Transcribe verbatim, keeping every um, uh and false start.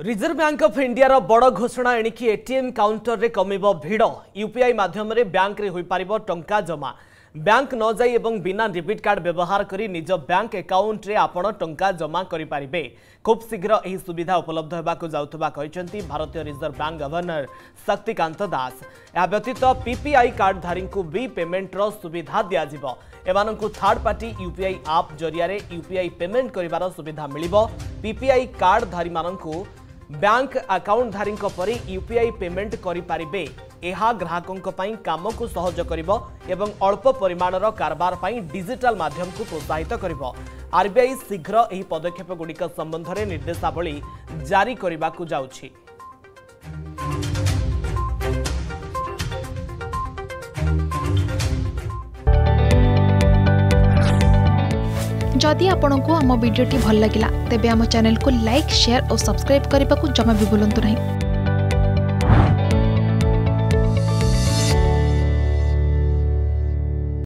Reserve bank of India रो बड़ घोषणा एणिकी एटीएम काउंटर रे कमिबो भिड़ यूपीआई माध्यम रे बैंक रे होई पारिबो टंका जमा बैंक न जाई एवं बिना डेबिट कार्ड व्यवहार करी निज बैंक अकाउंट रे आपण टंका जमा करि पारिबे। खूब शीघ्र एही सुविधा उपलब्ध हेबाकु जाउथबा कहिसंती Bharatiya reserve bank governor Shaktikanta Das. या व्यतीत पीपीआई कार्ड धारी को भी पेमेंट रो सुविधा दिया जिवो। एमानंकु थर्ड पार्टी यूपीआई ऐप जरिया रे यूपीआई पेमेंट करिवार सुविधा मिलिबो। पीपीआई कार्ड धारी मानंकु बैंक अकाउंट धारी परी यूपीआई पेमेंट करि पारिबे। एहा ग्राहकों पई काम को सहज करिवो एवं अल्प परिमाणर कारबार पई डिजिटल माध्यम को प्रोत्साहित करिवो। आरबीआई शीघ्र एही पदक्षेप गुड़िक संबंध में निर्देशावली जारी करने को जाउछि। जदि आपंक आम भिडी भल लगा तेब आम चैनल को लाइक शेयर और सब्सक्राइब करने को जमा भी भूलु नहीं।